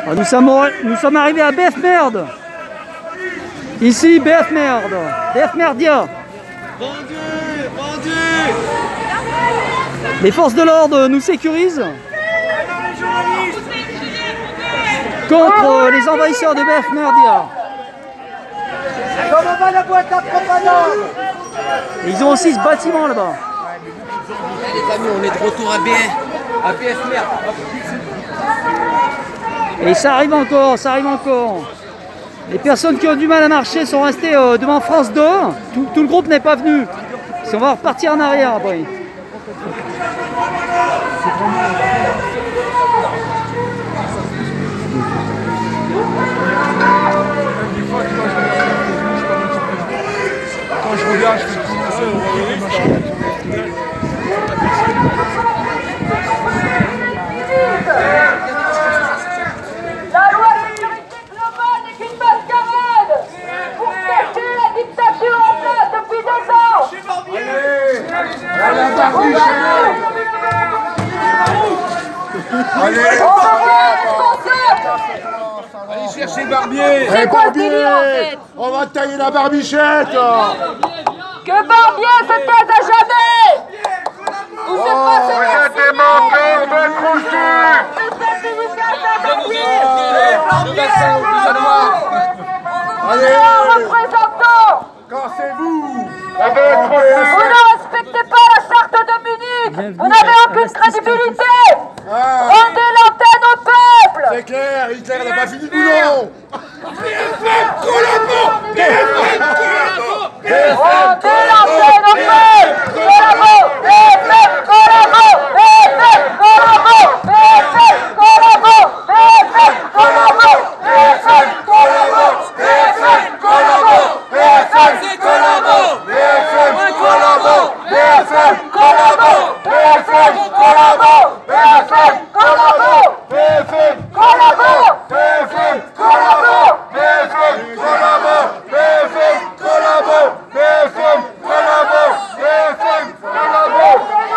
Nous sommes arrivés à Befmerd. Ici, Befmerd. Befmerdia. Vendu. Les forces de l'ordre nous sécurisent contre les envahisseurs de Befmerdia. Comment va la boîte à propagande? Et ils ont aussi ce bâtiment là-bas. Les amis, on est de retour à Befmerd. Et ça arrive encore, ça arrive encore. Les personnes qui ont du mal à marcher sont restées devant France 2. Tout le groupe n'est pas venu. On va repartir en arrière après. Quand je regarde, je fais La loi sécurité globale n'est qu'une mascarade pour cacher la dictature en place depuis 2 ans. Allez chercher le barbier. C'est quoi le délire en fait? On va tailler la barbichette. Que Barbier se taise à jamais. Où se passe Vous êtes des menteurs de Allez, représentants, cassez-vous. vous ne respectez pas la charte de Munich. Vous n'avez aucune crédibilité. Rendez l'antenne au peuple. C'est clair, Hitler n'a pas fini le boulot. Rendez l'antenne au peuple. Collabo, BFM, collabo, BFM, collabo, BFM, collabo, BFM, collabo, BFM, collabo, BFM, collabo, BFM, collabo, BFM, collabo, BFM, collabo, BFM, collabo, BFM, collabo, BFM, collabo, BFM, collabo, BFM, collabo, BFM, collabo, BFM, collabo, BFM, collabo.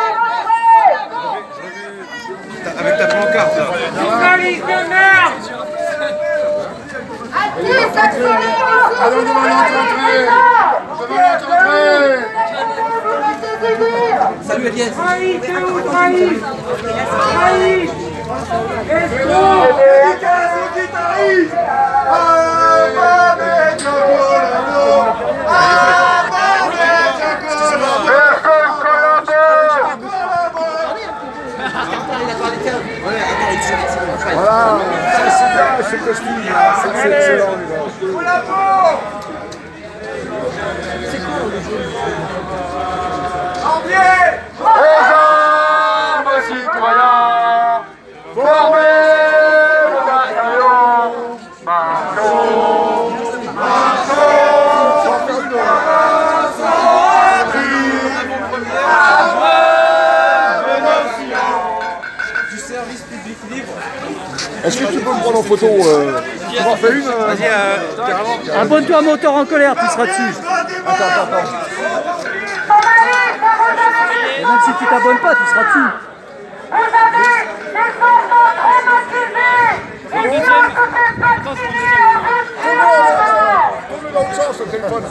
Avec ta pancarte là. Journaliste de merde. Allons devant notre entrée. Salut Elias. Voilà, c'est le costume, c'est excellent. Aux hommes citoyens, formez vos bataillons, Du service public libre. Est-ce que tu peux me prendre en photo Tu m'en fais une carrément. Abonne-toi à Moteur en colère, tu seras dessus. Attends. Et même si tu t'abonnes pas, tu seras dessus. Vous avez des enfants traumatisés. Il faut que cette activité Tourne dans l'autre sens le téléphone.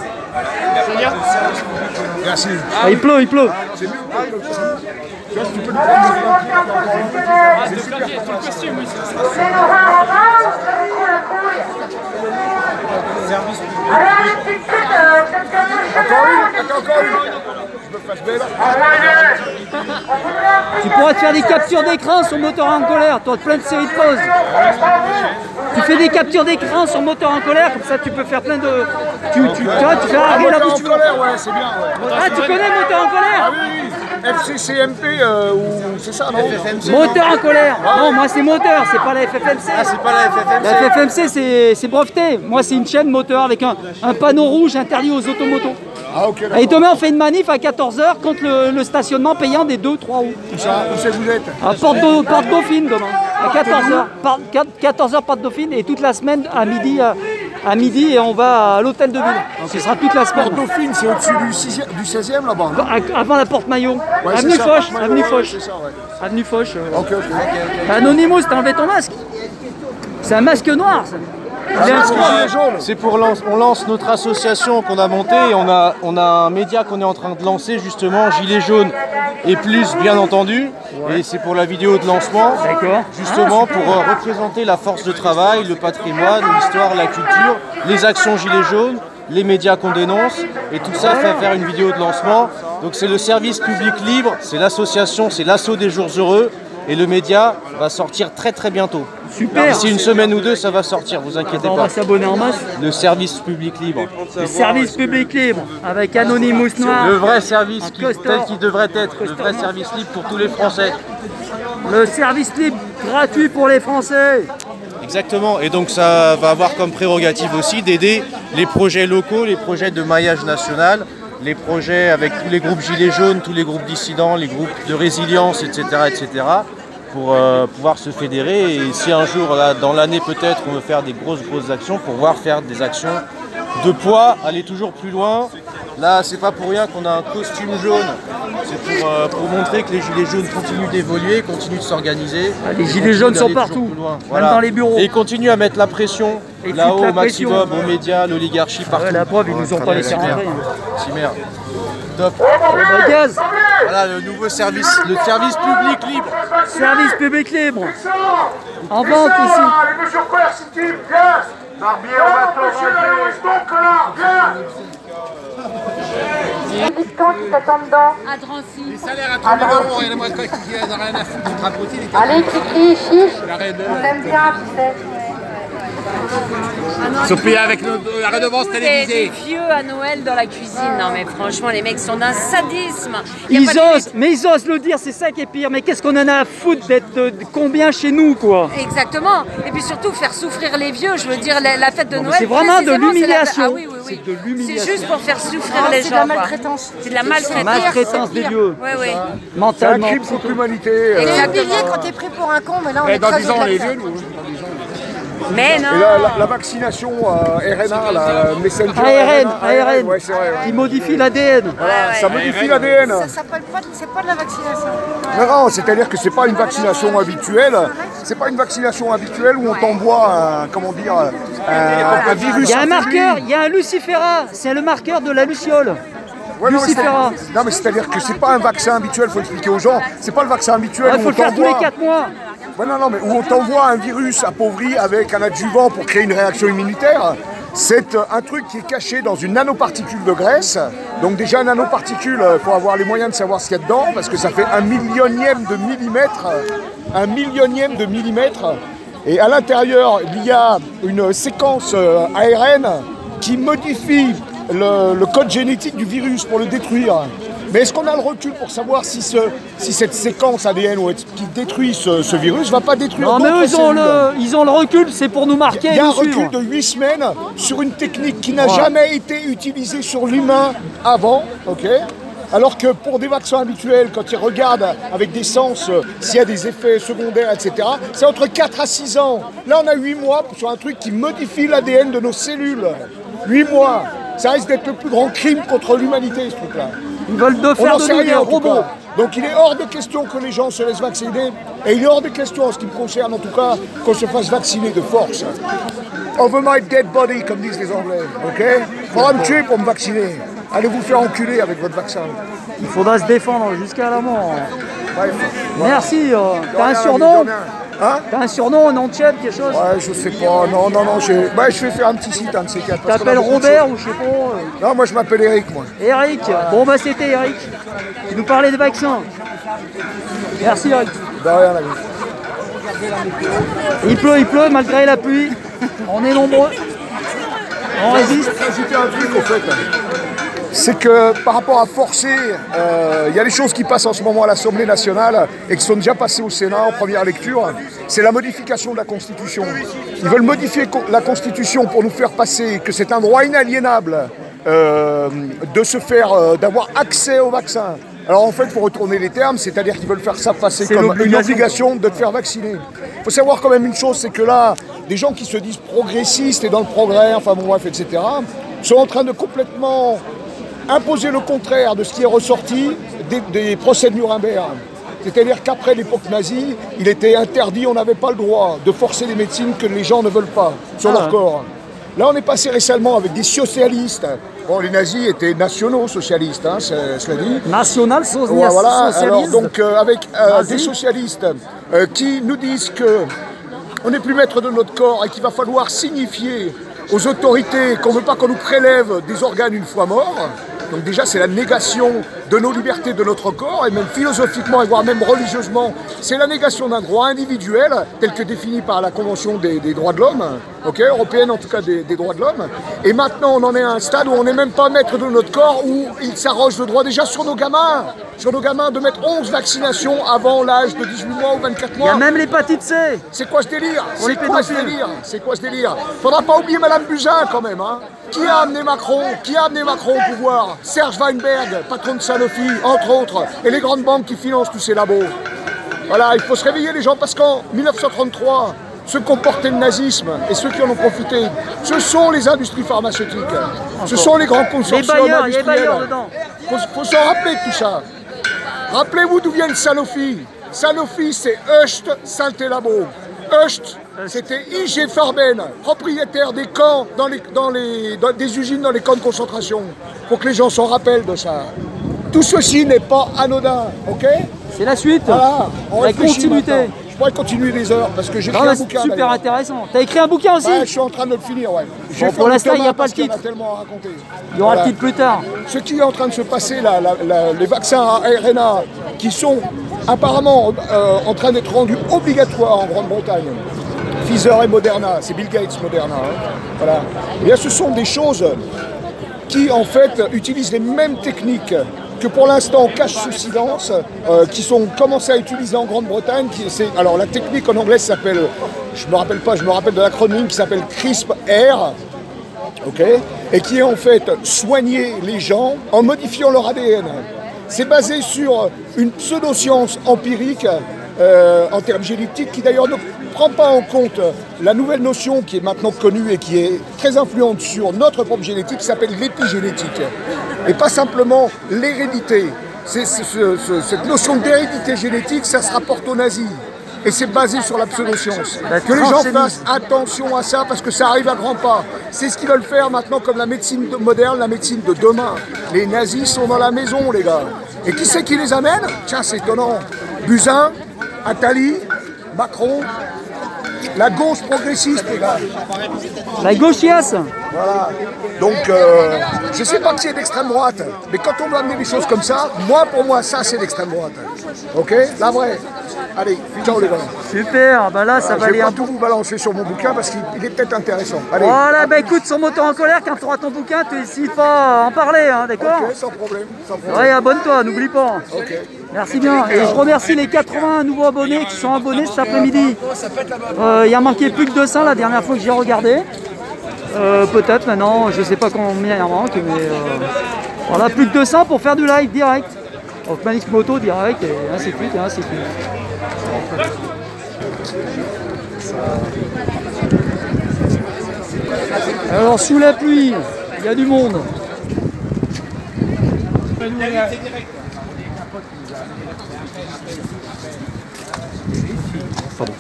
Merci. Ah, il pleut. C'est mieux. Tu peux nous prendre c'est super. Encore une. Je me fasse belle. Tu pourras te faire des captures d'écran sur Moteur en colère. Tu as plein de séries de pauses. Tu fais des captures d'écran sur Moteur en colère, comme ça tu peux faire plein de... Tu fais arrêter la bouche. Ouais, c'est bien. Ouais. Ah, tu connais Moteur en colère? Ah oui. FCCMP ou c'est ça, non? Moteur en colère. Non, moi c'est Moteur, c'est pas la FFMC. Ah, c'est pas la FFMC. La FFMC c'est breveté. Moi c'est une chaîne Moteur avec un panneau rouge interdit aux automotos. Ah ok, d'accord. Et demain on fait une manif à 14h contre le stationnement payant des 2-3 roues. Où ça, où c'est que vous êtes? À Porte Dauphine demain. À 14h. 14h Porte Dauphine et toute la semaine à midi et on va à l'hôtel de ville. Ce sera toute la semaine. Porte Dauphine, c'est au-dessus du 16e là-bas, non? Avant la porte Maillot. Ouais, Avenue c'est ça, Foch. Porte-Maillot, Avenue ouais, Foch. c'est ça, ouais. Avenue Foch. Ok. Anonymous, t'as enlevé ton masque? C'est un masque noir, ça. C'est pour on lance notre association qu'on a montée et on a un média qu'on est en train de lancer justement, Gilets jaunes et plus bien entendu. Et c'est pour la vidéo de lancement, justement pour représenter la force de travail, le patrimoine, l'histoire, la culture, les actions Gilets jaunes, les médias qu'on dénonce et tout ça fait faire une vidéo de lancement. Donc c'est le service public libre, c'est l'association, c'est l'assaut des jours heureux et le média va sortir très très bientôt. Super. D'ici une semaine ou deux, ça va sortir, vous inquiétez pas. On va s'abonner en masse. Le service public libre. Le service public libre, avec Anonymous Noir. Le vrai service tel qu'il devrait être, le vrai service libre pour tous les Français. Le service libre gratuit pour les Français. Exactement, et donc ça va avoir comme prérogative aussi d'aider les projets locaux, les projets de maillage national, les projets avec tous les groupes Gilets jaunes, tous les groupes dissidents, les groupes de résilience, etc. pour pouvoir se fédérer. Et si un jour, là, dans l'année peut-être, on veut faire des grosses actions, pour pouvoir faire des actions de poids, aller toujours plus loin. Là, c'est pas pour rien qu'on a un costume jaune. C'est pour montrer que les Gilets jaunes continuent d'évoluer, continuent de s'organiser. Les Gilets jaunes sont partout, voilà. Même dans les bureaux. Et ils continuent à mettre la pression là-haut au maximum, aux médias, l'oligarchie, partout. Ouais, la preuve, ils nous ont pas laissé rentrer. Chimère. Top. Gaz. Voilà le nouveau service, le service public libre. Service public libre. En vente ici. Les mesures coercitives, bien. Barbier, on va te qui t'attend dedans. À Drancy. Les salaires à 3 000 €, il y en a moins de quoi qui n'a rien à foutre du trapotis. Allez, Kiki, chiche. On t'aime bien, tu sais. Ils sont payés avec la redevance télévisée. Des vieux à Noël dans la cuisine. Non mais franchement, les mecs sont d'un sadisme. Ils osent le dire, c'est ça qui est pire. Mais qu'est-ce qu'on en a à foutre d'être de combien chez nous, quoi? Exactement. Et puis surtout faire souffrir les vieux. Je veux dire, la fête de Noël. C'est vraiment de l'humiliation. Ah oui. C'est de l'humiliation. C'est juste pour faire souffrir les gens. C'est de la maltraitance. C'est de la maltraitance. Maltraitance des vieux. Oui. Mentalement. C'est un crime contre l'humanité. C'est humilié quand t'es pris pour un con, mais là on est dans très 10 ans, les vieux, au-delà de ça. Mais non. Et la vaccination RNA, la Messenger ARN, ouais, c'est vrai, qui modifie l'ADN. Voilà, ça modifie l'ADN. Ça s'appelle pas, c'est pas de la vaccination. Non, c'est-à-dire que c'est pas une vaccination habituelle. C'est pas une vaccination habituelle où on t'envoie un virus. Il y a un marqueur, il y a un lucifera. C'est le marqueur de la luciole. Ouais, lucifera. Non, mais c'est-à-dire que c'est pas un vaccin habituel, faut expliquer aux gens. C'est pas le vaccin habituel. Il faut le faire tous les 4 mois. Ouais, non, mais où on t'envoie un virus appauvri avec un adjuvant pour créer une réaction immunitaire. C'est un truc qui est caché dans une nanoparticule de graisse. Donc déjà, nanoparticule, il faut avoir les moyens de savoir ce qu'il y a dedans, parce que ça fait 1/1000e de millimètre. 1/1000e de millimètre. Et à l'intérieur, il y a une séquence ARN qui modifie le code génétique du virus pour le détruire. Mais est-ce qu'on a le recul pour savoir si cette séquence ADN qui détruit ce virus ne va pas détruire d'autres cellules? Non, mais ils ont le recul, c'est pour nous marquer. Il y a un recul de 8 semaines sur une technique qui n'a jamais été utilisée sur l'humain avant, ok? Alors que pour des vaccins habituels, quand ils regardent avec des sens s'il y a des effets secondaires, etc., c'est entre 4 à 6 ans. Là, on a 8 mois sur un truc qui modifie l'ADN de nos cellules. 8 mois. Ça risque d'être le plus grand crime contre l'humanité, ce truc-là. Ils veulent faire de nous des robots. Donc il est hors de question que les gens se laissent vacciner. Et il est hors de question, en ce qui me concerne en tout cas, qu'on se fasse vacciner de force. Over my dead body, comme disent les Anglais. Ok? Faudra me tuer pour me vacciner. Allez vous faire enculer avec votre vaccin. Il faudra se défendre jusqu'à la mort. Bref. Merci. T'as un surnom? T'as un surnom, un nom de chef, quelque chose? Ouais, je sais pas. Non. Je vais faire un petit site, un de ces quatre. T'appelles Robert ou je sais pas? Non, moi je m'appelle Eric, moi. Eric. Bon, bah c'était Eric. Tu nous parlais des vaccins. Merci, Eric. De rien, la vie. Il pleut malgré la pluie. On est nombreux. On résiste. Je vais ajouter un truc, au fait. C'est que par rapport à forcer, il y a des choses qui passent en ce moment à l'Assemblée nationale et qui sont déjà passées au Sénat en première lecture. C'est la modification de la Constitution. Ils veulent modifier la Constitution pour nous faire passer que c'est un droit inaliénable de se faire, d'avoir accès au vaccin. Alors en fait, il faut retourner les termes, c'est-à-dire qu'ils veulent faire ça passer comme une obligation de te faire vacciner. Il faut savoir quand même une chose, c'est que là, des gens qui se disent progressistes et dans le progrès, enfin bon bref, etc., sont en train de complètement imposer le contraire de ce qui est ressorti des procès de Nuremberg. C'est-à-dire qu'après l'époque nazie, il était interdit, on n'avait pas le droit de forcer les médecines que les gens ne veulent pas sur leur corps. Là, on est passé récemment avec des socialistes. Bon, les nazis étaient nationaux socialistes, hein, cela dit. National voilà, socialiste. Alors, donc, avec des socialistes qui nous disent qu'on n'est plus maître de notre corps et qu'il va falloir signifier aux autorités qu'on ne veut pas qu'on nous prélève des organes une fois morts. Donc déjà, c'est la négation de nos libertés, de notre corps, et même philosophiquement, et voire même religieusement, c'est la négation d'un droit individuel, tel que défini par la Convention des droits de l'homme, européenne en tout cas des droits de l'homme. Et maintenant, on en est à un stade où on n'est même pas maître de notre corps, où ils s'arrogent le droit déjà sur nos gamins de mettre 11 vaccinations avant l'âge de 18 mois ou 24 mois. Il y a même l'hépatite C. C'est quoi ce délire? C'est quoi ce délire? Faudra pas oublier Madame Buzyn quand même, hein. Qui a amené Macron au pouvoir? Serge Weinberg, patron de Sanofi, entre autres, et les grandes banques qui financent tous ces labos. Voilà, il faut se réveiller les gens, parce qu'en 1933, ceux qui ont porté le nazisme et ceux qui en ont profité, ce sont les industries pharmaceutiques, ce sont les grands consortiums industriels. Les bailleurs dedans. Faut s'en rappeler de tout ça. Rappelez-vous d'où vient Sanofi. Sanofi, c'est Hoechst Syntelabo. Hoechst, c'était IG Farben, propriétaire des camps, des usines dans les camps de concentration. Pour que les gens s'en rappellent de ça. Tout ceci n'est pas anodin, ok? C'est la suite, voilà, la continuité. Maintenant. Je pourrais continuer des heures parce que j'ai écrit un bouquin. Super intéressant. T'as écrit un bouquin aussi? Ouais, je suis en train de le finir, ouais. Bon, pour l'instant, il n'y a pas le titre. Il y aura le titre plus tard. Ce qui est en train de se passer, là, les vaccins à RNA qui sont apparemment en train d'être rendus obligatoires en Grande-Bretagne. Pfizer et Moderna, c'est Bill Gates Moderna. Hein. Voilà. Et bien, ce sont des choses qui en fait utilisent les mêmes techniques que pour l'instant on cache sous silence, qui sont commencées à utiliser en Grande-Bretagne. Alors la technique en anglais s'appelle, je me rappelle de l'acronyme qui s'appelle CRISPR, et qui est en fait soigner les gens en modifiant leur ADN. C'est basé sur une pseudo-science empirique en termes génétiques qui d'ailleurs ne prend pas en compte la nouvelle notion qui est maintenant connue et qui est très influente sur notre propre génétique, qui s'appelle l'épigénétique. Et pas simplement l'hérédité. Cette notion d'hérédité génétique, ça se rapporte aux nazis. Et c'est basé sur la pseudo-science. Que les gens fassent attention à ça parce que ça arrive à grands pas. C'est ce qu'ils veulent faire maintenant comme la médecine moderne, la médecine de demain. Les nazis sont dans la maison, les gars. Et qui c'est qui les amène? Tiens, c'est étonnant. Buzyn, Attali, Macron, la gauche progressiste, les gars. La gauchiasse. Voilà. Donc, je sais pas que c'est d'extrême droite, mais quand on veut amener des choses comme ça, pour moi, ça, c'est d'extrême droite. Ok? La vraie. Allez, ciao les gars. Super, bah là, ça va aller un peu. Je vais pas tout vous balancer sur mon bouquin parce qu'il est peut-être intéressant. Allez. Voilà, bah écoute, sur Moteur en colère, quand tu auras ton bouquin, tu n'hésites pas à en parler, hein, d'accord? Ok, sans problème. Ouais, abonne-toi, n'oublie pas. Ok. Merci bien. Et je remercie les 80 nouveaux abonnés qui sont abonnés cet après-midi. Il en manquait plus que 200 la dernière fois que j'ai regardé. Peut-être maintenant, je sais pas combien il en manque, mais voilà, plus que 200 pour faire du live direct. Manix Moto direct et ainsi de suite et ainsi de suite. Alors sous la pluie, il y a du monde. Pardon.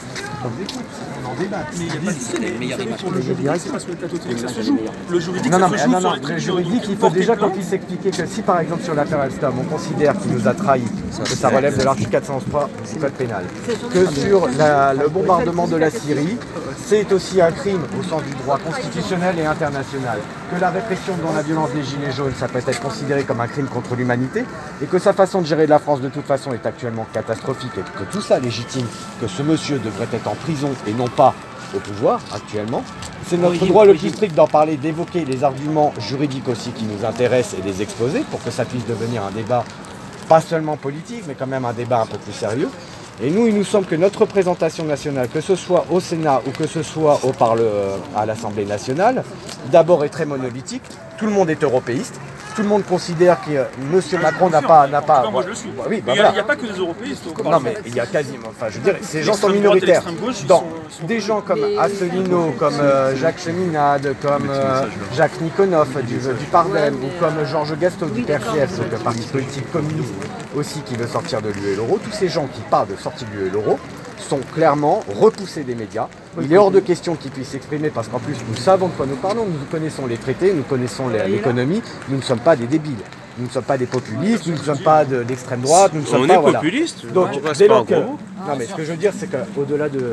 Le juridique, le juridique, il faut déjà qu'on puisse expliquer que si par exemple sur l'affaire Alstom, on considère qu'il nous a trahis, que ça relève de l'article 403 du code pénal, que sur le bombardement de la Syrie, c'est aussi un crime au sens du droit constitutionnel et international, que la répression dans la violence des Gilets jaunes, ça peut être considéré comme un crime contre l'humanité, et que sa façon de gérer la France de toute façon est actuellement catastrophique, et que tout ça légitime que ce monsieur devrait être en prison et non pas au pouvoir actuellement. C'est notre droit le plus strict d'en parler, d'évoquer les arguments juridiques aussi qui nous intéressent et les exposer pour que ça puisse devenir un débat pas seulement politique mais quand même un débat un peu plus sérieux. Et nous, il nous semble que notre représentation nationale, que ce soit au Sénat ou que ce soit à l'Assemblée nationale, d'abord est très monolithique. Tout le monde est européiste, tout le monde considère que M. Macron n'a pas... Non, moi je le suis. Oui, il n'y a pas que des Européens. Non, mais il y a quasiment... Enfin, je veux dire, ces gens sont minoritaires. Des gens comme Asselineau, comme Jacques Cheminade, comme Jacques Nikonov du Pardem, ou comme Georges Gastaud du PRCF, donc le parti politique communiste aussi qui veut sortir de l'UE et l'euro. Tous ces gens qui parlent de sortie de l'UE et l'euro sont clairement repoussés des médias. Il est hors de question qu'ils puissent s'exprimer parce qu'en plus nous savons de quoi nous parlons, nous connaissons les traités, nous connaissons l'économie, nous ne sommes pas des débiles. Nous ne sommes pas des populistes, nous ne sommes pas de l'extrême droite, nous ne sommes pas... populistes. Donc, dès lors que... Non, mais ce que je veux dire, c'est qu'au-delà de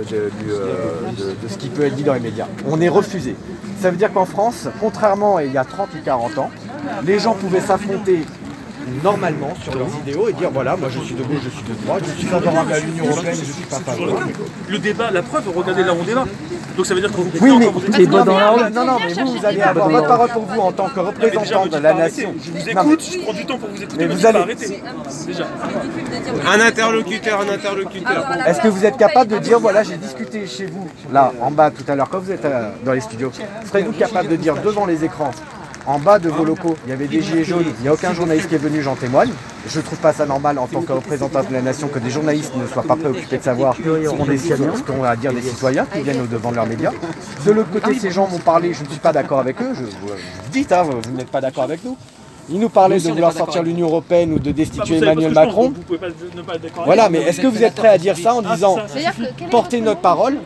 ce qui peut être dit dans les médias, on est refusé. Ça veut dire qu'en France, contrairement à il y a 30 ou 40 ans, les gens pouvaient s'affronter normalement sur leurs idéaux et dire voilà, moi je suis de gauche, je suis de droite, je suis favorable à l'Union Européenne, je ne suis pas favorable. Le débat, la preuve, regardez là où on débat. Donc ça veut dire que vous... Oui, mais non, mais vous allez avoir votre parole pour vous en tant que représentant de la nation. Je vous écoute, je prends du temps pour vous écouter, mais vous allez arrêter. Déjà. Un interlocuteur. Est-ce que vous êtes capable de dire voilà, j'ai discuté chez vous, là, en bas tout à l'heure, quand vous êtes dans les studios, serez-vous capable de dire devant les écrans, en bas de vos locaux, il y avait des gilets jaunes, il n'y a aucun journaliste qui est venu, j'en témoigne. Je ne trouve pas ça normal en tant que représentant de la nation que des journalistes ne soient pas préoccupés de savoir ce qu'on va dire des citoyens qui viennent au devant de leurs médias. De l'autre côté, ces gens m'ont parlé, je ne suis pas d'accord avec eux, vous dites, hein, vous n'êtes pas d'accord avec nous. Ils nous parlaient de vouloir sortir de l'Union Européenne ou de destituer Emmanuel Macron. Voilà, mais est-ce que vous êtes prêts à dire ça en disant portez notre parole,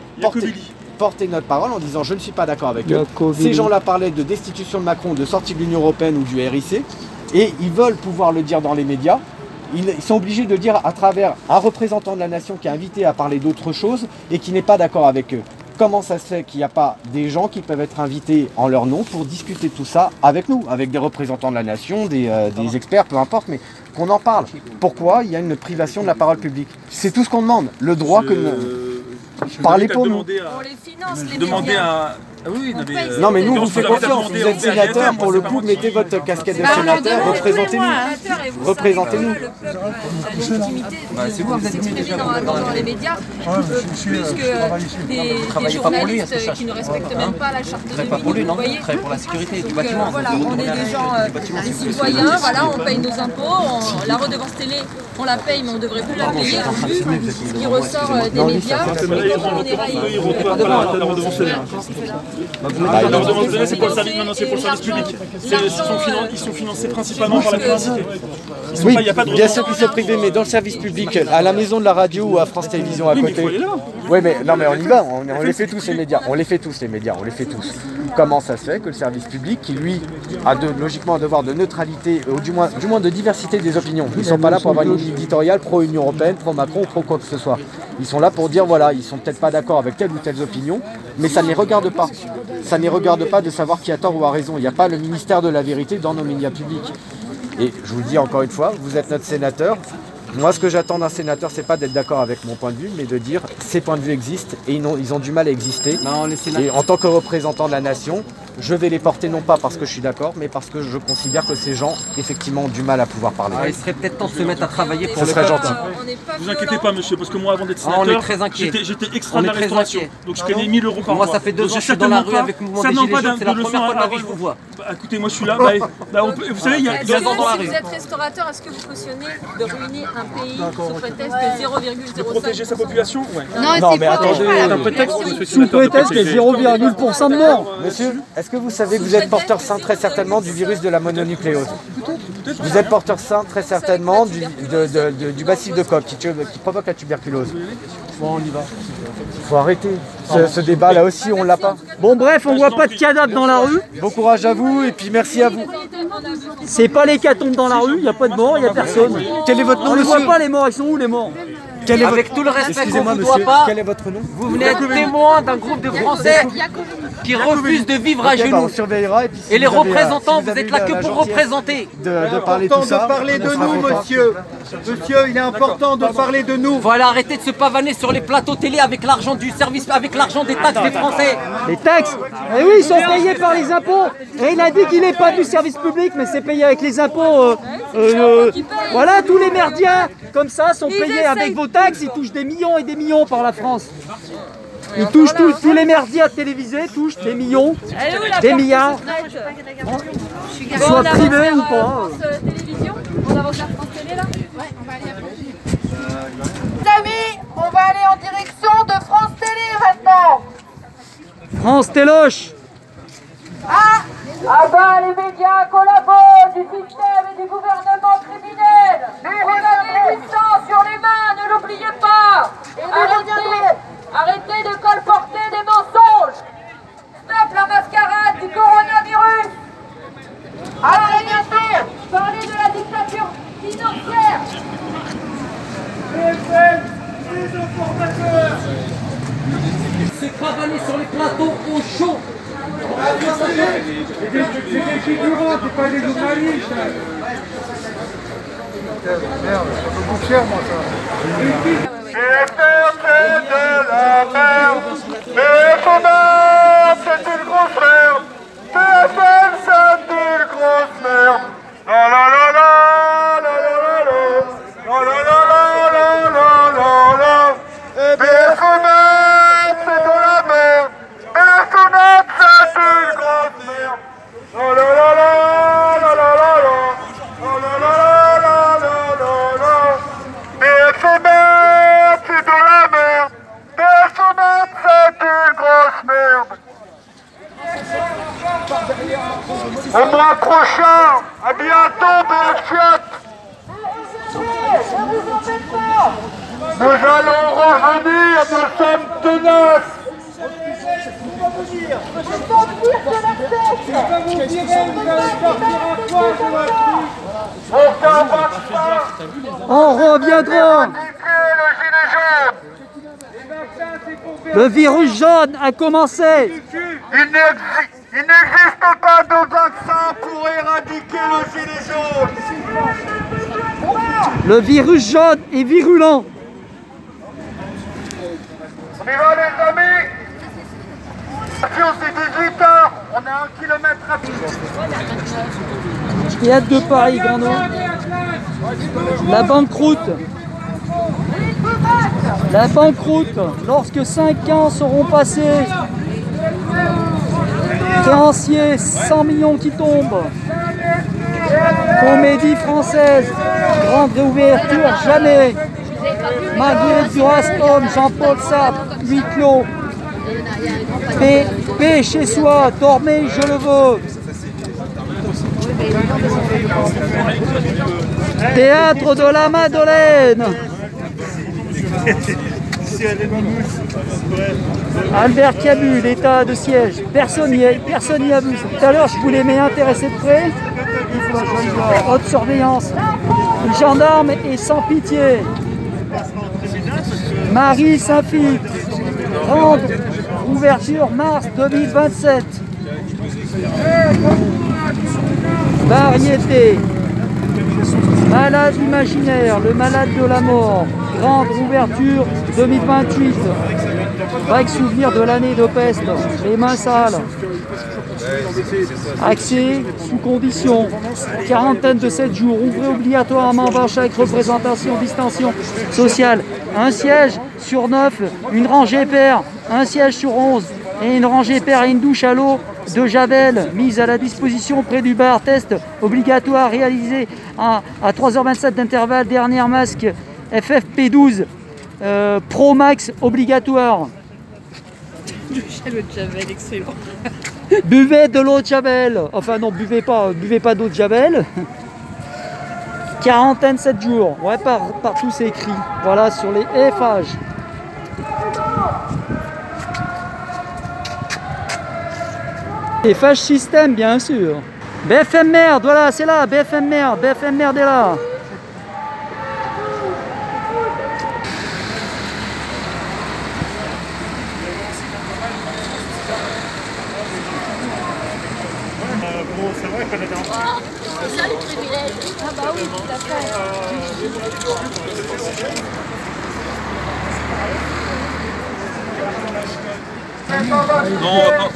porter notre parole en disant je ne suis pas d'accord avec eux. Ces gens-là parlaient de destitution de Macron, de sortie de l'Union Européenne ou du RIC, et ils veulent pouvoir le dire dans les médias. Ils sont obligés de dire à travers un représentant de la nation qui est invité à parler d'autre chose et qui n'est pas d'accord avec eux. Comment ça se fait qu'il n'y a pas des gens qui peuvent être invités en leur nom pour discuter de tout ça avec nous, avec des représentants de la nation, des experts, peu importe, mais qu'on en parle. Pourquoi il y a une privation de la parole publique? C'est tout ce qu'on demande, le droit que... Parlez pour nous. On les finance, les médias. Non mais nous on vous fait confiance, vous êtes sénateur, pour le coup mettez votre casquette de sénateur, représentez-nous. Représentez-nous. Le peuple a la légitimité de s'exprimer dans les médias, plus que des journalistes qui ne respectent même pas la charte de Munich. Vous voyez, pour la sécurité du bâtiment. Voilà, on est des gens, des citoyens, voilà, on paye nos impôts, la redevance télé, on la paye mais on ne devrait plus la payer, vu ce qui ressort des médias. Et comment on est raillé. La redevance télé. La redevance télé, c'est pour le service, non, c'est pour le service public. Ils sont financés principalement par la publicité. Oui, bien sûr qu'ils sont privés, mais dans le service public, à la maison de la radio ou à France Télévisions à côté. Oui, mais non, mais on y va, on les fait tous les médias, on les fait tous. Comment ça se fait que le service public, qui lui a logiquement un devoir de neutralité, ou du moins de diversité des opinions, ils ne sont pas là pour avoir une ligne éditoriale pro-Union Européenne, pro-Macron, pro quoi que ce soit. Ils sont là pour dire voilà, ils sont peut-être pas d'accord avec telle ou telle opinion, mais ça ne les regarde pas. Ça ne les regarde pas de savoir qui a tort ou a raison. Il n'y a pas le ministère de la vérité dans nos médias publics. Et je vous le dis encore une fois, vous êtes notre sénateur. Moi, ce que j'attends d'un sénateur, c'est pas d'être d'accord avec mon point de vue, mais de dire ces points de vue existent et ils ont du mal à exister. Non, et en tant que représentant de la nation, je vais les porter non pas parce que je suis d'accord, mais parce que je considère que ces gens, effectivement, ont du mal à pouvoir parler. Il serait peut-être temps de se mettre à travailler pour ce serait gentil. Ne vous inquiétez pas, monsieur, parce que moi, avant d'être sénateur, j'étais extra de la restauration. Donc je gagnais 1000 € par mois. Moi, ça fait 2 ans que je suis dans la rue avec le mouvement des Gilets jaunes. C'est la première fois de ma vie que je vous vois. Écoutez, moi, je suis là. Vous savez, il y a 2 ans dans la rue. Si vous êtes restaurateur, est-ce que vous cautionnez de ruiner un pays sous prétexte de 0,05 de protéger sa population? Non, mais attendez, sous prétexte de 0,1% de morts. Monsieur, est-ce que vous savez que vous êtes porteur sain très certainement du virus de la mononucléose? Vous êtes porteur sain très certainement du bacille de Koch qui provoque la tuberculose. Bon, on y va. Faut arrêter. Ce débat là aussi, on l'a pas. Bon bref, on voit pas de cadavres dans la rue. Bon courage à vous et puis merci à vous. C'est pas l'hécatombe dans la rue, il n'y a pas de mort, il n'y a personne. Quel est votre nom, on ne monsieur? voit pas les morts, ils sont où les morts? Avec tout le respect qu'on vous doit pas, quel est votre nom? Vous venez être témoin d'un groupe de Français qui refusent de vivre à genoux. On surveillera et les représentants, vous êtes là que pour représenter. De parler tout ça. De parler de nous, monsieur. Monsieur, il est important de parler de nous. Voilà, arrêtez de se pavaner sur les plateaux télé avec l'argent du service, avec l'argent des taxes des Français. Les taxes? Eh oui, ils sont payés par les impôts. Et il a dit qu'il n'est pas du service public, mais c'est payé avec les impôts. Voilà, tous les merdiens comme ça sont payés avec vos taxes. Ils touchent des millions et des millions par la France. Ils touchent tous les merdias télévisés, touchent des millions, des milliards. Soit privés ou pas. Télévision, on avance la France Télé là. Ouais, on va aller après. Les amis, on va aller en direction de France Télé maintenant. France Téloche. Ah bah les médias collaborent du système et du gouvernement criminel. Vous avez du sang sur les mains, ne l'oubliez pas. Arrêtez de colporter des mensonges. Stop la mascarade du coronavirus. Arrêtez, parlez de la dictature financière. Les informateurs. C'est cravané sur les plateaux au chaud. C'est des figurants, c'est pas des journalistes. Merde, ça me coûte cher, moi, ça. BFM, c'est de la merde. BFM, c'est une grosse merde. BFM, c'est une grosse merde. La la la la la la la la la la la la la la. BFM, c'est de la merde. BFM, c'est une grosse merde. La la la la la la la la. La la la la la la la. BFM, c'est de la merde. BFM, c'est une grosse merde. Au mois prochain, à bientôt, BFM. Nous allons revenir, nous sommes tenaces. On reviendra. Le virus jaune a commencé. Il n'existe pas de vaccin pour éradiquer le gilet jaune. Le virus jaune est virulent. On y va les amis. Attention, c'est 18 h, on a 1 kilomètre à pied. Théâtre de Paris, Grandot. La banqueroute. La banqueroute, lorsque 5 ans seront passés. Créanciers, 100 millions qui tombent. Comédie française, grande réouverture, jamais. Marguerite Duras-Homme, Jean-Paul Sartre, huis clos. Paix chez soi, dormez, je le veux. Théâtre de la Madeleine. Albert Camus, l'état de siège. Personne n'y a vu. Tout à l'heure, je voulais m'y intéresser de près. Haute surveillance. Le gendarme est sans pitié. Marie Saint-Philippe. Grande ouverture mars 2027. Variété. Malade imaginaire, le malade de la mort. Grande ouverture 2028. Vague souvenir de l'année de peste. Les mains sales. Accès sous condition. Quarantaine de 7 jours. Ouvrez obligatoirement dans chaque représentation, distanciation sociale. Un siège sur 9, une rangée paire, un siège sur 11 et une rangée paire et une douche à l'eau de Javel mise à la disposition près du bar. Test obligatoire réalisé à 3h27 d'intervalle. Dernier masque FFP12 Pro Max obligatoire. Le Javel, excellent. Buvez de l'eau de Javel. Enfin non, buvez pas d'eau de Javel. Quarantaine 7 jours. Ouais, partout c'est écrit. Voilà, sur les FH. FH System, bien sûr. BFM Merde, voilà, c'est là. BFM Merde est là. Bon, c'est vrai que la dernière fois... C'est ça les privilèges. Ah bah oui, tout à fait. Non, on va pas.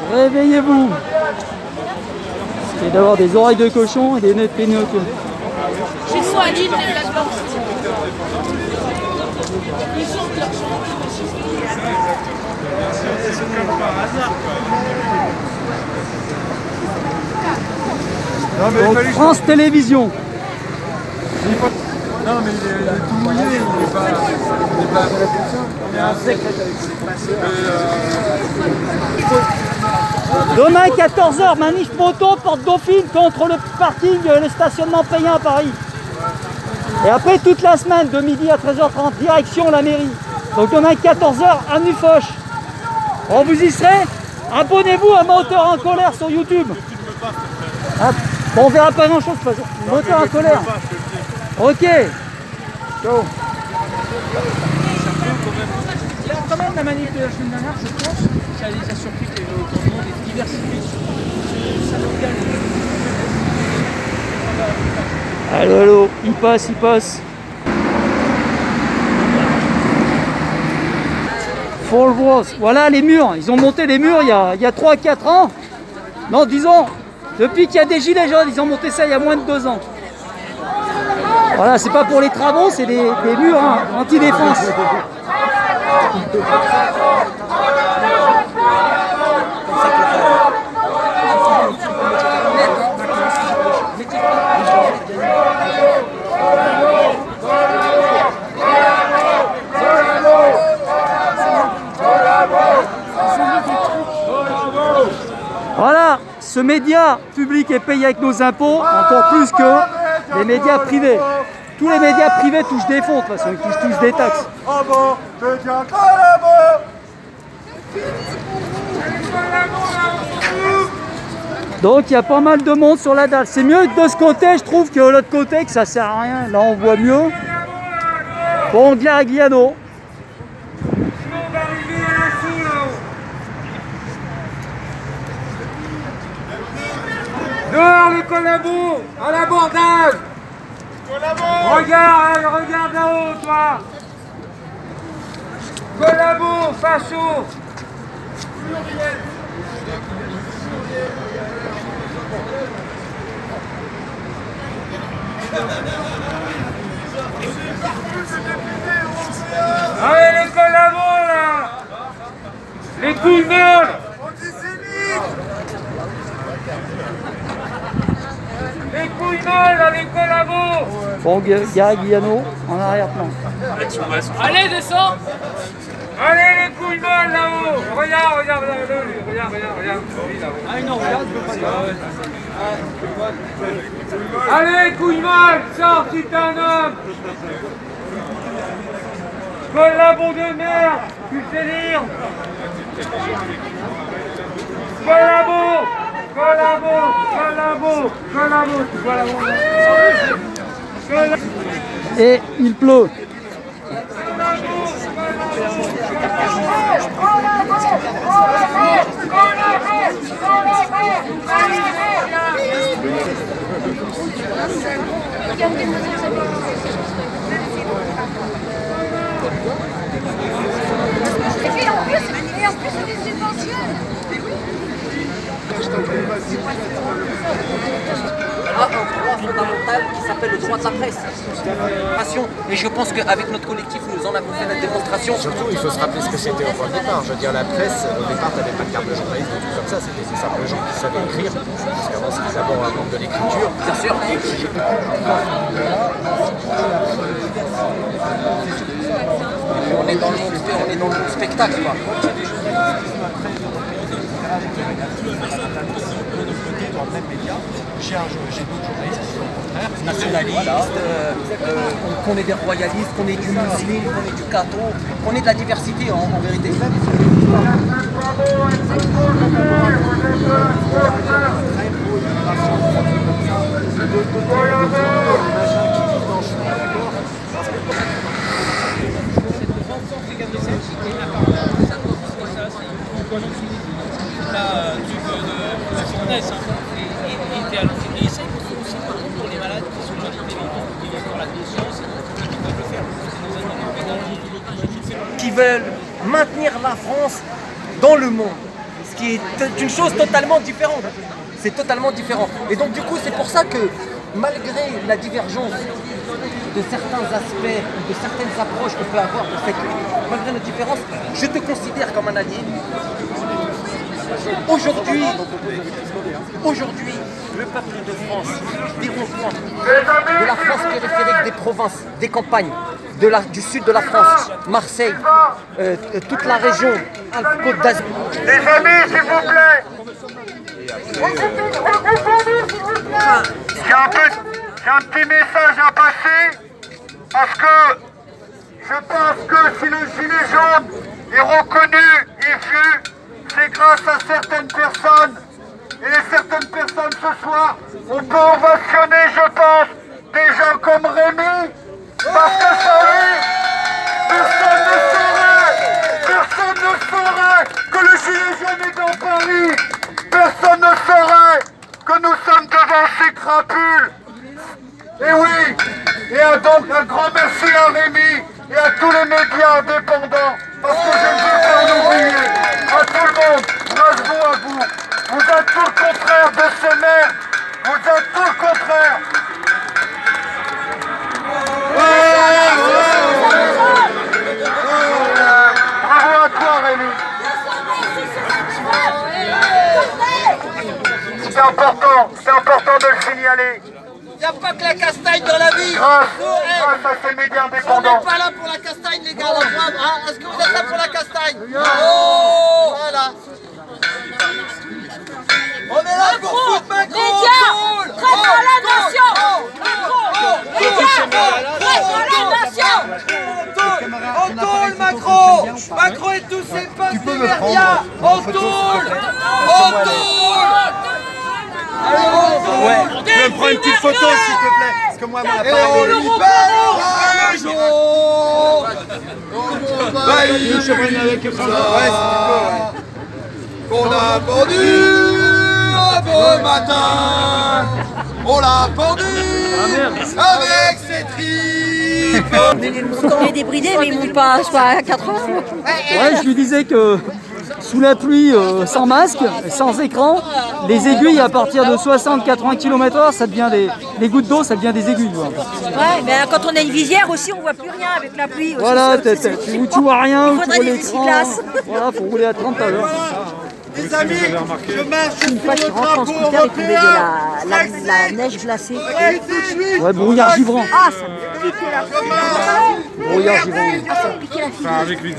Réveillez-vous. C'est d'avoir des oreilles de cochon et des nez de Pinocchio. Chez nous, à Lille, il y a de blanc. Donc, France Télévisions. Non, mais il est tout mouillé, il n'est pas. On est un sec avec ses Demain, 14h, manif moto, porte Dauphine contre le parking, le stationnement payant à Paris. Et après, toute la semaine, de midi à 13h30, direction la mairie. Donc demain, 14h, à Nufoche. Bon, vous y serez. Abonnez-vous à Moteur en colère sur YouTube. Ah, bon, on verra pas grand-chose, de toute façon. Moteur en colère. Ok. Ciao. Quand même, la manip de la semaine dernière, je pense, ça les a surpris que le monde est diversifié. Allô, allô, il passe, il passe. Folworth, voilà les murs. Ils ont monté les murs il y a 3-4 ans. Non, disons, depuis qu'il y a des gilets jaunes, ils ont monté ça il y a moins de 2 ans. Voilà, c'est pas pour les travaux, c'est des murs hein, anti-défense. Voilà, ce média public est payé avec nos impôts, encore plus que les médias privés. Tous les médias privés touchent des fonds, de toute façon, ils touchent tous des taxes. Donc il y a pas mal de monde sur la dalle. C'est mieux de ce côté, je trouve, que de l'autre côté, que ça sert à rien. Là on voit mieux. Bon, Garigliano. Dehors les collabos, à l'abordage. Regarde là-haut, toi. Collabos, facho. Allez les collabos là. Les couilles molles. Les couilles molles là, les collabos. Bon, Garigliano en arrière-plan. Allez, descends. Allez les couilles molles là-haut. Regarde. Ah non, regarde, je veux pas dire. Allez couilles molles, sors si t'es un homme. Collabo de merde, tu sais lire. Collabo. Et il pleut. Et en plus, c'est des subventions. Un droit fondamental qui s'appelle le droit de la presse. Et je pense qu'avec notre collectif, nous en avons fait la démonstration. Surtout, il faut se rappeler ce que c'était au départ. Je veux dire, la presse, au départ, tu n'avais pas de carte de journaliste, des trucs comme ça. C'était des simples gens qui savaient écrire. Parce qu'avant, c'était d'abord un manque de l'écriture. Bien sûr. On est dans le monde spectacle, quoi. J'ai d'autres journalistes qui sont au contraire nationalistes, qu'on est des royalistes, qu'on est du musulman, qu'on est du catho, qu'on est de la diversité en vérité. Qui veulent maintenir la France dans le monde, ce qui est une chose totalement différente. C'est totalement différent. Et donc du coup, c'est pour ça que malgré la divergence de certains aspects, de certaines approches qu'on peut avoir, malgré nos différences, je te considère comme un allié. Aujourd'hui, le peuple de France, des ronds-points, de la France périphérique, des provinces, des campagnes, du sud de la France, Marseille, toute la région, Côte d'Azur. Les amis, s'il vous plaît. J'ai un petit message à passer, parce que je pense que si le gilet jaune est reconnu et vu, c'est grâce à certaines personnes. Et certaines personnes ce soir, on peut ovationner, je pense, des gens comme Rémi, parce que ça oui, personne ne saurait que le gilet jaune est dans Paris. Personne ne saurait que nous sommes devant ces crapules. Et oui, et donc un grand merci à Rémi et à tous les médias indépendants, parce que je ne veux pas en oublier. À tout le monde, bravo à vous. Vous êtes tout le contraire de ces maires. Vous êtes tout le contraire. Bravo à toi, Rémi. C'est important de le signaler. Il n'y a pas que la castagne dans la vie. Grâce à ces médias indépendants. On n'est pas là pour la castagne, les gars. Hein? Est-ce que vous êtes là pour la castagne? Oh, voilà. On est là pour foutre Macron. Médias, prête à la nation. Médias, prête à la nation. On tôle Macron. Macron et tous ses potes des médias. On tôle. Ouais, tu peux me prendre une petite photo s'il te plaît, parce que moi, mon appareil... Et on libère le jour. On a pendu un beau matin. On l'a pendu avec ses tripes. Il est débridé, mais il monte pas, je sais pas, à 80. Ouais, je lui disais que sous la pluie, sans masque, sans écran, les aiguilles à partir de 60-80 km/h, ça devient des gouttes d'eau, ça devient des aiguilles. Ouais, mais quand on a une visière aussi, on voit plus rien avec la pluie. Voilà, tu vois rien, il faudrait des l'écran. Voilà, faut rouler à 30 à l'heure. Les amis, je marche une fois qu'il rentre en scooter, il tombait de la neige glacée. Ouais, brouillard givrant. Ah, ça me piquait la figure. Brouillard givrant. Ah, ça me piquait la figure.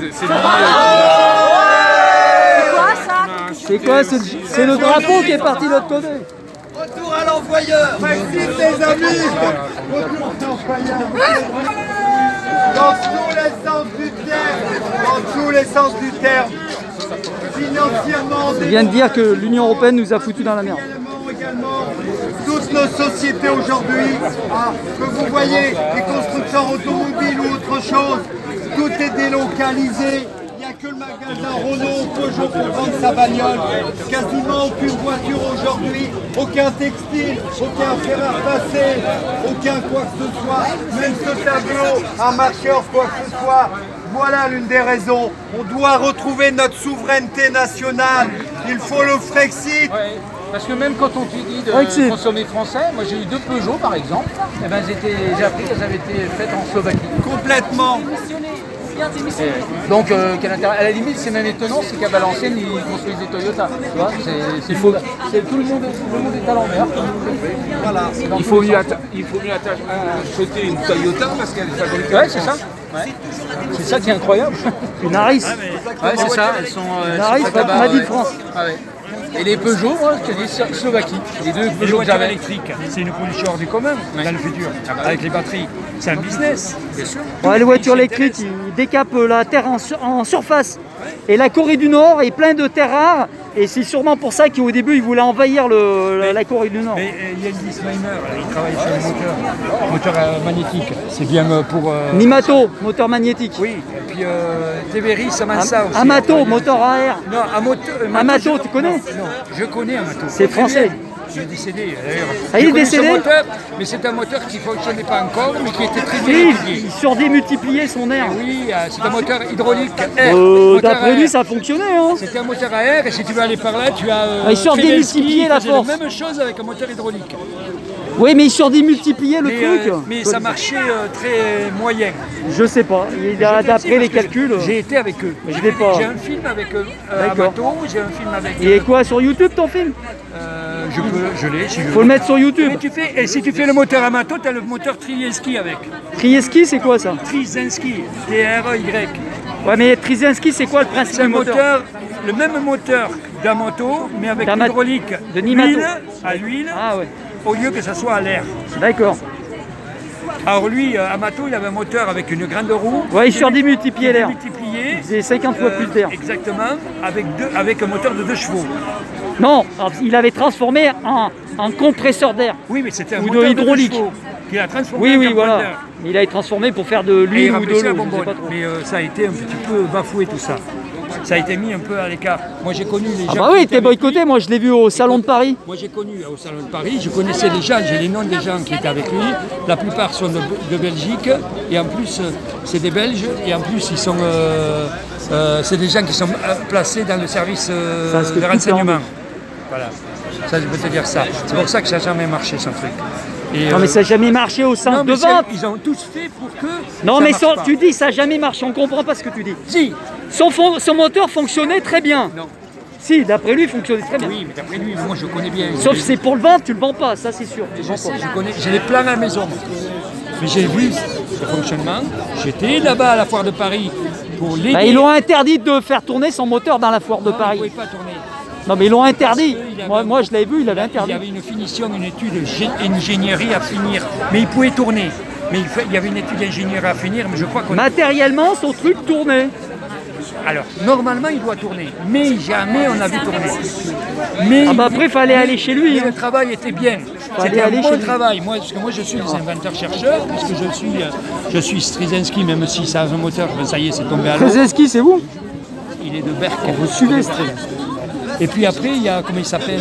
C'est quoi? C'est le drapeau qui est parti de l'autre côté. Retour à l'envoyeur. Maxime, les amis. Retour à l'envoyeur. Dans tous les sens du terme. Dans tous les sens du terme. Financièrement, Il vient de dire que l'Union Européenne nous a foutus dans la merde. également, toutes nos sociétés aujourd'hui, que vous voyez, les constructeurs automobiles ou autre chose, tout est délocalisé. Il n'y a que le magasin Renault, Peugeot pour vendre sa bagnole. Quasiment aucune voiture aujourd'hui, aucun textile, aucun fer à repasser, aucun quoi que ce soit, même ce tableau, un marqueur, quoi que ce soit. Voilà l'une des raisons. On doit retrouver notre souveraineté nationale. Il faut le Frexit. Ouais, parce que même quand on te dit de consommer français, moi j'ai eu 2 Peugeot par exemple, et ben j'ai appris qu'elles avaient été faites en Slovaquie. Complètement. Donc, à la limite, c'est même étonnant, c'est qu'à Valenciennes, ils construisent des Toyota. Tu vois, tout le monde est à l'envers. Voilà. Il faut mieux acheter une Toyota parce qu'elle est fabriquée. Ouais, c'est ça. Ouais. C'est ça qui est incroyable. Une Harris. Ouais, c'est ça. Elles sont. Une Harris, made in France. Ah ouais. Et les Peugeot, moi, je te dis Slovaquie. Les 2 Peugeot que j'avais. Électrique, c'est une pollution hors du commun dans le futur. Avec les batteries, c'est un business. Bien sûr. Ouais, les voitures électriques, ils décapent la terre en surface. Et la Corée du Nord est pleine de terres rares. Et c'est sûrement pour ça qu'au début, ils voulaient envahir la Corée du Nord. Mais Yelvis Meimer, il travaille sur le moteur magnétique. C'est bien pour... Nimato, moteur magnétique. Oui, et puis Teveri, Samassa aussi. Amato, moteur à air. Non, Amato, tu connais? Non, je connais Amato. C'est français. Il est décédé d'ailleurs. Ah, il est décédé? Mais c'est un moteur qui ne fonctionnait pas encore, mais qui était très bien étudié. Il surdémultipliait son air. Oui, c'est un moteur hydraulique air. D'après lui, ça fonctionnait. Hein. C'était un moteur à air, et si tu veux aller par là, tu as... il surdémultipliait la force. La même chose avec un moteur hydraulique. Oui, mais ils surdémultipliaient le truc. Mais ça marchait très moyen. Je sais pas. D'après les calculs. J'ai été avec eux. Je l'ai pas. J'ai un film avec Amato, j'ai un film avec. Et quoi, sur YouTube ton film? Je l'ai. Si faut le mettre sur YouTube. Et si tu fais le moteur Amato, tu as le moteur Triesky avec. Triesky, c'est quoi ça? Triesky, T-R-E-Y. Ouais, mais Triesky, c'est quoi le principe du moteur? Le même moteur d'Amato, mais avec l'hydraulique à l'huile, au lieu que ça soit à l'air. D'accord. Alors lui, Amato, il avait un moteur avec une grande roue. Ouais, il surdémultipliait l'air. Il faisait 50 fois plus d'air. Exactement, avec un moteur de 2 chevaux. Non, il avait transformé en compresseur d'air. Oui, mais c'était un moteur hydraulique. Qu'il a transformé en voilà. Mais il a été transformé pour faire de l'huile ou de l'eau. Mais ça a été un petit peu bafoué tout ça. Ça a été mis un peu à l'écart. Moi j'ai connu les gens. Ah bah oui, t'es boycotté, moi je l'ai vu au Salon de Paris. Moi j'ai connu au Salon de Paris, je connaissais les gens, j'ai les noms des gens qui étaient avec lui. La plupart sont de Belgique et en plus c'est des Belges et en plus ils sont c'est des gens qui sont placés dans le service de renseignement. Voilà, ça je peux te dire ça. C'est pour ça que ça n'a jamais marché son truc. Et non mais ça n'a jamais marché au centre de vente. Ils ont tous fait pour que. Non mais tu dis ça n'a jamais marché, on comprend pas ce que tu dis. Si. Son moteur fonctionnait très bien. Non. Si, d'après lui, il fonctionnait très bien. Oui, mais d'après lui, moi je connais bien. Sauf que c'est pour le vendre, tu le vends pas, ça c'est sûr. Je sais, je connais, j'ai les plans à la maison. Mais j'ai vu le fonctionnement. J'étais là-bas à la foire de Paris pour l'aider. Bah, ils l'ont interdit de faire tourner son moteur dans la foire de Paris. Il ne pouvait pas tourner. Non mais ils l'ont interdit. Moi je l'avais vu, il avait interdit. Il y avait une finition, une étude d'ingénierie à finir. Mais il pouvait tourner. Mais il y avait une étude d'ingénierie à finir, mais je crois qu'on... Matériellement, son truc tournait. Alors, normalement, il doit tourner. Mais jamais on a vu tourner. Mais après, il fallait aller chez lui. Le travail était bien. C'était un bon travail. Moi, parce que moi, je suis des inventeurs-chercheurs, puisque je suis Strizinski, même si ça a un moteur, ben, ça y est, c'est tombé à l'eau. Strizinski, c'est vous? Il est de Berck. Vous suivez Strizinski. Et puis après, il y a, comment il s'appelle,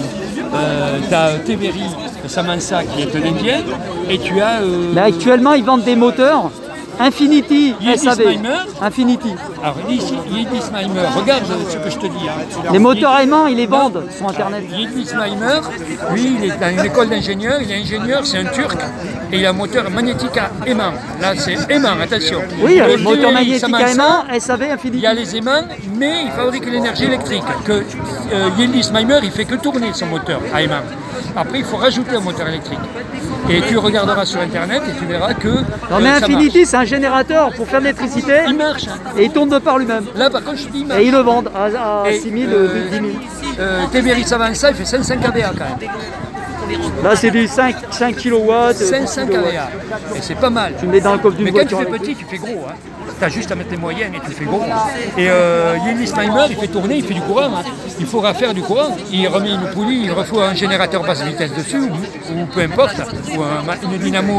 tu as Teveri Samansa qui est un Indien, et tu as... Mais actuellement, ils vendent des moteurs Infinity, SAV. Infinity. Alors, Yildiz Maimer, regarde ce que je te dis. Hein. Les moteurs allemands, ils les vendent sur Internet. Yildiz Maimer, lui, il est dans une école d'ingénieur. Il est ingénieur, c'est un Turc. Et il a un moteur magnétique à aimant. Là, c'est aimant, attention. Oui, le moteur magnétique à aimant, SAV, Infinity. Il y a les aimants, mais il fabrique l'énergie électrique. Que Yildiz Maimer, il fait que tourner son moteur à aimant. Après, il faut rajouter un moteur électrique. Et tu regarderas sur Internet et tu verras que. Non, mais Infinity, c'est un générateur pour faire de l'électricité. Il marche. Et il tourne de par lui-même. Là, par contre, je dis, il marche. Et ils le vendent à 6 000, 10 000. Teveri Samansa, il fait 500 kVA quand même. Là, c'est du 5 kW. 500 kVA. Et c'est pas mal. Tu le mets dans le coffre d'une voiture. Mais quand tu fais petit, tu fais gros. Hein. Tu as juste à mettre les moyens et tu fais gros. Et Yildiz Maimer, il fait tourner, il fait du courant. Hein. Il faudra faire du courant. Il remet une poulie, il refout un générateur basse vitesse dessus, ou peu importe, ou une dynamo.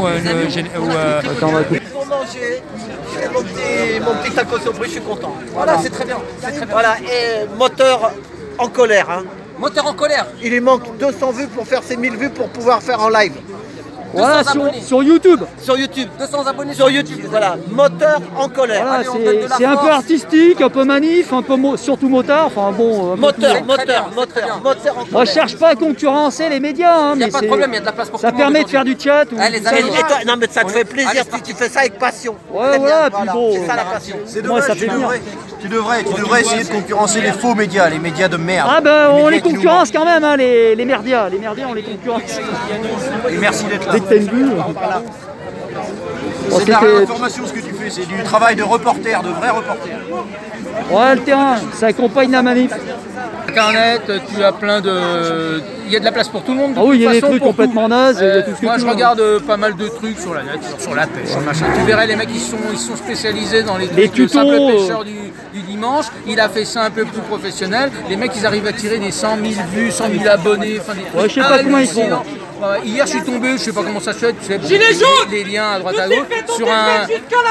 Pour manger, je fais mon petit tacos au bruit, je suis content. Voilà, c'est très bien. Voilà, et moteur en colère. Hein. Moteur en colère. Il lui manque 200 vues pour faire ses 1000 vues pour pouvoir faire en live. Voilà, sur YouTube. Sur YouTube. 200 abonnés sur YouTube. Voilà, moteur en colère. Voilà, c'est un peu artistique, un peu manif, un peu surtout motard. Enfin bon. Moteur en colère. Moi, je cherche pas à concurrencer les médias. Hein, il n'y a pas de problème, il y a de la place pour tout le monde. Ça permet de faire du chat. Ou non, mais ça te fait plaisir si tu fais ça avec passion. Ouais, voilà, puis bon. C'est ça la passion. Moi, ça fait bien. Tu devrais essayer de concurrencer les faux médias, les médias de merde. Ah ben on les concurrence quand même, hein, les merdias. Les merdias, on les concurrence. Et merci d'être là. Dès que t'as une vue. C'est de la réinformation ce que tu fais, c'est du travail de reporter, de vrai reporter. Ouais, le terrain, ça accompagne la manif. Internet, tu as plein de... Il y a de la place pour tout le monde. Ah oui, il y a des trucs complètement nazes. Moi, je regarde pas mal de trucs sur la nature, sur la pêche, machin. Tu verrais les mecs qui sont spécialisés dans les trucs de simples pêcheurs du dimanche. Il a fait ça un peu plus professionnel. Les mecs, ils arrivent à tirer des 100 000 vues, 100 000 abonnés. Enfin, des trucs je sais pas comment ils font. Hier, je suis tombé, je sais pas comment ça se fait. Tu sais, Gilets jaunes, les liens à droite à gauche sur un.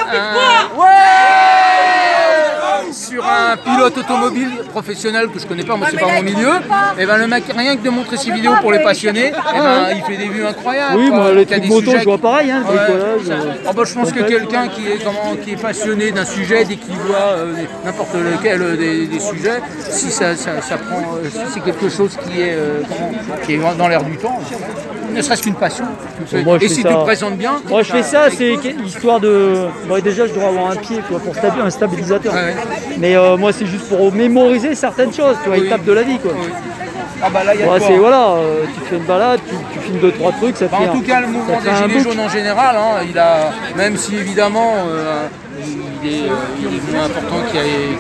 Sur un pilote automobile professionnel que je connais pas, moi c'est pas mon milieu, et ben le mec, rien que de montrer ses vidéos pour les passionnés, et ben il fait des vues incroyables. Oui, moi les trucs moto, je vois pareil, hein, le bricolage. Je pense que quelqu'un qui est passionné d'un sujet, dès qu'il voit n'importe lequel des sujets, si ça prend, si c'est quelque chose qui est dans l'air du temps. ne serait-ce qu'une passion. Moi, et si tu te présentes bien... Moi je fais ça, c'est histoire de... Bon, déjà je dois avoir un pied quoi, pour un stabilisateur. Mais moi c'est juste pour mémoriser certaines choses, tu vois, étapes de la vie quoi. Ah bah là, y a ouais, c'est voilà, tu fais une balade, tu filmes 2-3 trucs, ça te fait en tout cas, le mouvement des Gilets jaunes en général, hein, il a, même si évidemment il est moins important qu'à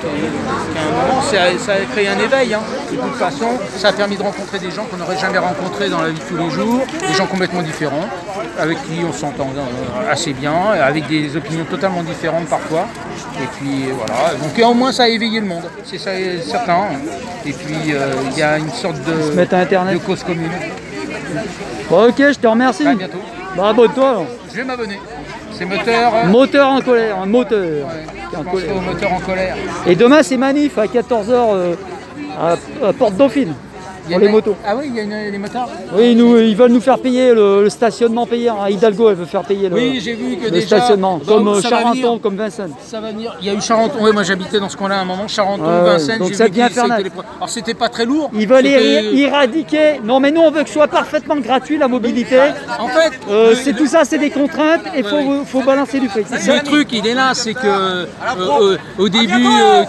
un moment, ça a créé un éveil. Hein. De toute façon, ça a permis de rencontrer des gens qu'on n'aurait jamais rencontrés dans la vie de tous les jours, des gens complètement différents, avec qui on s'entend assez bien, avec des opinions totalement différentes parfois. Et puis voilà, donc au moins ça a éveillé le monde, c'est certain. Et puis il y a une sorte de cause commune. Bon, ok, je te remercie. À bientôt. Bah, abonne-toi. Je vais m'abonner. C'est moteur... Moteur en colère, un moteur. Ouais, je pense au moteur en colère. Et demain c'est manif à 14h à Porte Dauphine. Pour les motos. Ah oui, il y a les motards. Oui, ils veulent nous faire payer le stationnement payant. Hidalgo, elle veut faire payer j'ai vu que le stationnement, comme Charenton, comme Vincennes. Ça va venir. Il y a eu Charenton, oui, moi j'habitais dans ce coin-là à un moment, Charenton, Vincennes. Donc ça devient infernal. Alors c'était pas très lourd. Ils veulent éradiquer. Non, mais nous on veut que ce soit parfaitement gratuit la mobilité. En fait, c'est tout ça, c'est des contraintes et il faut balancer du fric. Le truc, il est là, c'est que au début,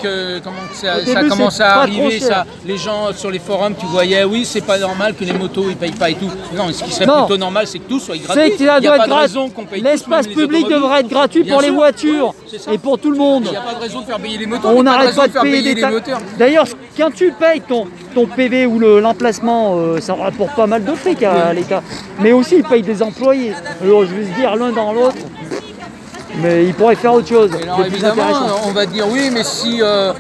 ça commence à arriver, les gens sur les forums, tu vois. Oui, c'est pas normal que les motos ils payent pas et tout. Non, ce qui serait plutôt normal, c'est que tout soit gratuit. Il n'y a pas de raison qu'on paye. L'espace public devrait être gratuit pour les voitures et pour tout le monde. Il n'y a pas de raison de faire payer les motos. On n'arrête pas de payer des moteurs. D'ailleurs, quand tu payes ton PV ou l'emplacement, ça rapporte pas mal de fric à l'État. Mais aussi, ils payent des employés. Alors, je vais se dire l'un dans l'autre. Mais il pourrait faire autre chose. Alors évidemment, on va dire oui, mais si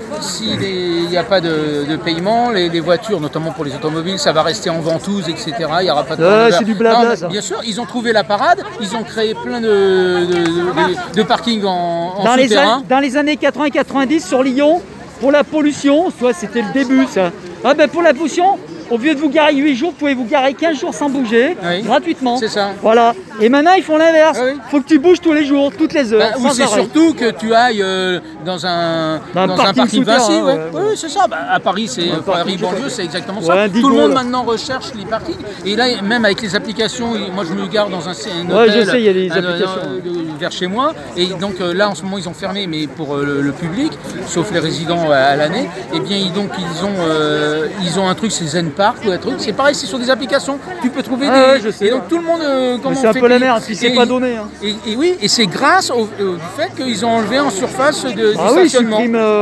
il n'y a pas de paiement, les voitures, notamment pour les automobiles, ça va rester en ventouse, etc. Il n'y aura pas de c'est du blabla, ça. Bien sûr, ils ont trouvé la parade, ils ont créé plein de parkings en souterrain. Dans les années 80-90 sur Lyon, pour la pollution, soit c'était le début ça. Ah ben pour la pollution, au lieu de vous garer 8 jours, vous pouvez vous garer 15 jours sans bouger, gratuitement. C'est ça. Voilà. Et maintenant, ils font l'inverse. Faut que tu bouges tous les jours, toutes les heures. Ou c'est surtout que tu ailles dans un parking Vinci. Oui, c'est ça. À Paris, c'est Paris banlieue, c'est exactement ça. Tout le monde maintenant recherche les parkings. Et là, même avec les applications, moi je me gare dans un hôtel je sais, il y a des applications. Vers chez moi. Et donc là, en ce moment, ils ont fermé, mais pour le public, sauf les résidents à l'année. Et bien, ils ont un truc, c'est Zen Park ou un truc. C'est pareil, c'est sur des applications. Tu peux trouver des. Et donc tout le monde. C'est un peu la merde, puis c'est pas donné. Hein. Et oui, et c'est grâce au fait qu'ils ont enlevé en surface du stationnement.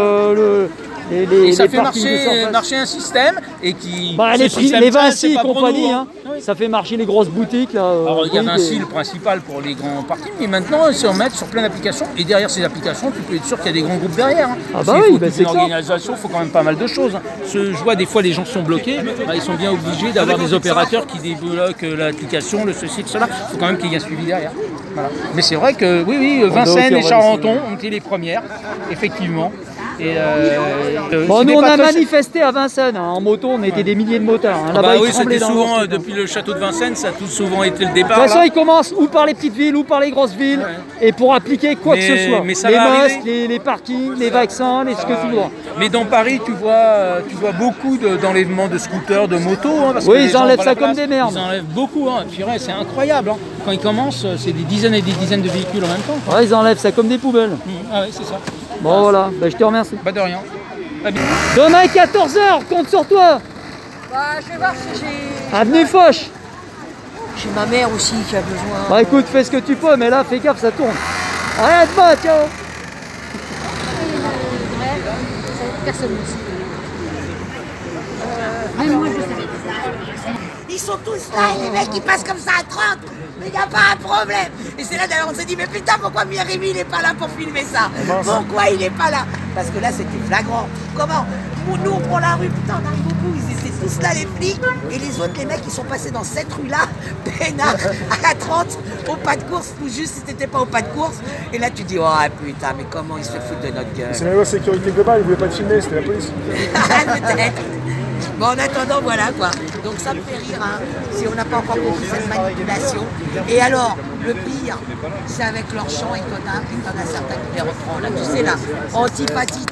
Et ça fait marcher un système et qui. Les Vinci et compagnie, hein. Ça fait marcher les grosses boutiques. Là, alors il y a Vinci le principal pour les grands parkings, mais maintenant ils se remettent sur plein d'applications. Et derrière ces applications, tu peux être sûr qu'il y a des grands groupes derrière. Hein. Ah bah oui, c'est une organisation, il faut quand même pas mal de choses. Hein. Je vois des fois les gens sont bloqués, ils sont bien obligés d'avoir des opérateurs qui débloquent l'application, le ceci, cela. Il faut quand même qu'il y ait un suivi derrière. Voilà. Mais c'est vrai que oui, Vincennes et Charenton ont été les premières, effectivement. Et nous on a manifesté à Vincennes, en moto, on était des milliers de motards. Oui, c'était souvent, depuis le château de Vincennes, ça a tout souvent été le départ. De toute façon, ils commencent ou par les petites villes ou par les grosses villes, et pour appliquer quoi que ce soit. Les masques, les parkings, les vaccins, ce que tu vois. Mais dans Paris, tu vois beaucoup d'enlèvements de scooters, de motos. Hein, parce que ils enlèvent ça comme des merdes. Ils enlèvent beaucoup, hein. C'est incroyable. Hein. Quand ils commencent, c'est des dizaines et des dizaines de véhicules en même temps. Ouais, ils enlèvent ça comme des poubelles. Ah oui, c'est ça. Bon voilà, je te remercie. De rien. Demain 14h, compte sur toi. Je vais voir si j'ai... Avenue Foch. J'ai ma mère aussi qui a besoin... Écoute, fais ce que tu peux, mais là, fais gaffe, ça tourne. Rien de bas, tiens. Personne ici. Même moi, je sais. Ils sont tous là, les mecs, ils passent comme ça à 30. Mais il n'y a pas un problème. Et c'est là d'ailleurs on s'est dit mais putain pourquoi Rémi il n'est pas là pour filmer ça? Pourquoi il n'est pas là? Parce que là c'était flagrant. Comment? Nous on prend la rue, putain on arrive beaucoup, ils étaient tous là les flics. Et les autres les mecs ils sont passés dans cette rue là, peinard, à 30, au pas de course, ou juste si t'étais pas au pas de course. Et là tu dis oh putain mais comment ils se foutent de notre gueule. C'est la loi sécurité globale, ils voulaient pas te filmer, c'était la police. Peut-être. Bon, en attendant, voilà quoi. Donc ça me fait rire, hein, si on n'a pas encore compris cette manipulation. Et alors, le pire, c'est avec leur chant et t'en as certains qui les reprend. Là, tu sais, là, antipathie, titi,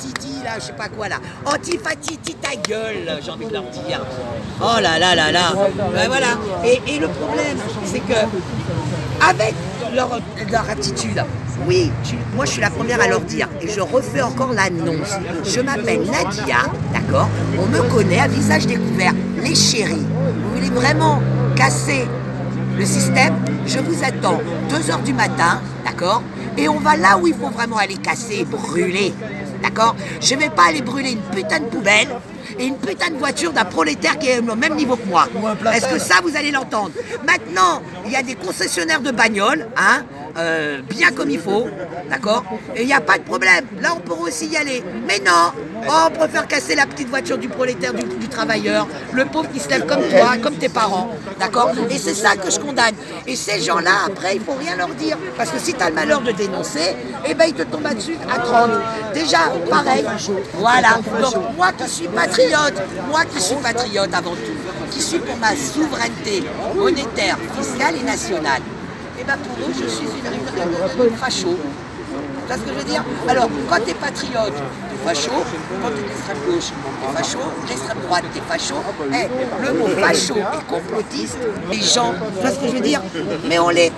là, je sais pas quoi là. Antifatiti ta gueule, j'ai envie de leur dire. Oh là là là là. Ben voilà. Et le problème, c'est que avec leur attitude, oui, moi je suis la première à leur dire, et je refais encore l'annonce. Je m'appelle Nadia, d'accord? On me connaît à visage découvert, les chéris. Vous voulez vraiment casser le système? Je vous attends 2 h du matin, d'accord? Et on va là où il faut vraiment aller casser, brûler, d'accord? Je vais pas aller brûler une putain de poubelle et une putain de voiture d'un prolétaire qui est au même niveau que moi. Est-ce que ça, vous allez l'entendre? Maintenant, il y a des concessionnaires de bagnoles, hein, bien comme il faut, d'accord? Et il n'y a pas de problème. Là, on pourra aussi y aller. Mais non, on préfère casser la petite voiture du prolétaire, du travailleur, le pauvre qui se lève comme toi, comme tes parents, d'accord? Et c'est ça que je condamne. Et ces gens-là, après, il ne faut rien leur dire. Parce que si tu as le malheur de dénoncer, eh ben, ils te tombent dessus à 30. Déjà, pareil, voilà. Donc, moi qui suis patriote avant tout, qui suis pour ma souveraineté monétaire, fiscale et nationale, et bien pour eux, je suis une facho. Tu vois ce que je veux dire? Alors, quand tu es patriote, tu es facho. Quand tu es d'extrême gauche, tu es facho. D'extrême droite, tu es facho. Le mot facho et complotiste, les gens, tu vois ce que je veux dire? Mais on les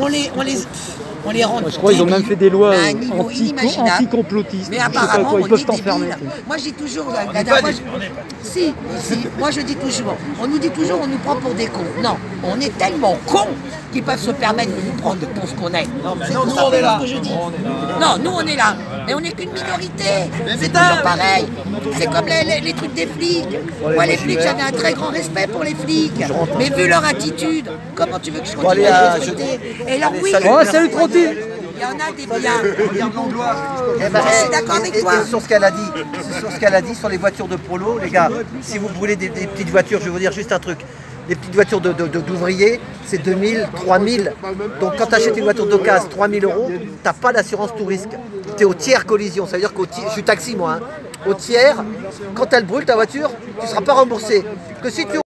rend. Je crois qu'ils ont même fait des lois anti-complotistes. Mais apparemment, ils peuvent t'enfermer. Moi, je dis toujours, moi je dis toujours, on nous dit toujours, on nous prend pour des cons. Non, on est tellement cons qu'ils peuvent se permettre de nous prendre pour ce qu'on est. C'est tout simplement ce que je dis. Non, nous on est là, mais on n'est qu'une minorité. C'est toujours pareil. C'est comme les trucs des flics. Moi, les flics, j'avais un très grand respect pour les flics. Mais vu leur attitude, comment tu veux que je continue à les respecter? Et alors oui, salut Trotti. il y en a des biens. Je suis d'accord avec toi. Sur ce qu'elle a dit, sur les voitures de prolo, les gars, si vous brûlez des petites voitures, je vais vous dire juste un truc. Les petites voitures d'ouvriers, c'est 2000, 3000. Donc quand tu achètes une voiture d'occasion, 3000 €, tu n'as pas d'assurance tout risque. Tu es au tiers collision. Ça veut dire je suis taxi moi. Hein. Au tiers, quand elle brûle ta voiture, tu ne seras pas remboursé. Que si tu